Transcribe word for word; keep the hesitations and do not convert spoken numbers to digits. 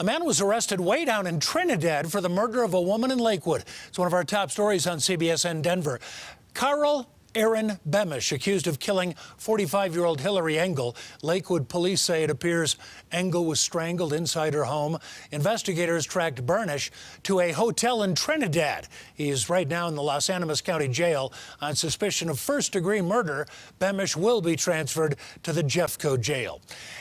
A man was arrested way down in Trinidad for the murder of a woman in Lakewood. It's one of our top stories on C B S N Denver. Karl Bemish, accused of killing forty-five-year-old Hilary Engel. Lakewood police say it appears Engel was strangled inside her home. Investigators tracked Bemish to a hotel in Trinidad. He is right now in the Los Animas County Jail on suspicion of first-degree murder. Bemish will be transferred to the Jeffco jail.